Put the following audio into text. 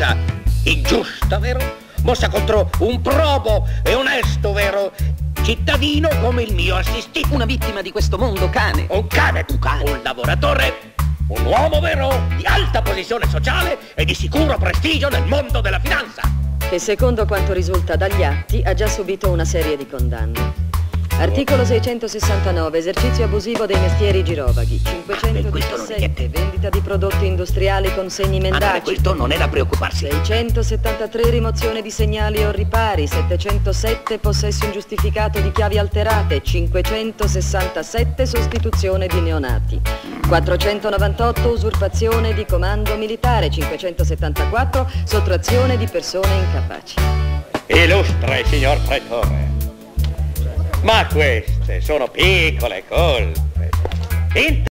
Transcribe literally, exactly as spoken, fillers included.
cosa ingiusta, vero? Mossa contro un probo e onesto, vero? Cittadino come il mio assistito. Una vittima di questo mondo, cane. Un cane, Un cane. un lavoratore, un uomo, vero? Di alta posizione sociale e di sicuro prestigio nel mondo della finanza. Che secondo quanto risulta dagli atti ha già subito una serie di condanne. Articolo seicentosessantanove, esercizio abusivo dei mestieri girovaghi. cinquecentodiciassette, vendita di prodotti industriali con segni Ma mendaci. questo non è da preoccuparsi. seicentosettantatré, rimozione di segnali o ripari. settecentosette, possesso ingiustificato di chiavi alterate. cinquecentosessantasette, sostituzione di neonati. quattrocentonovantotto, usurpazione di comando militare. cinquecentosettantaquattro, sottrazione di persone incapaci. Illustre signor Pretore, ma queste sono piccole colpe. In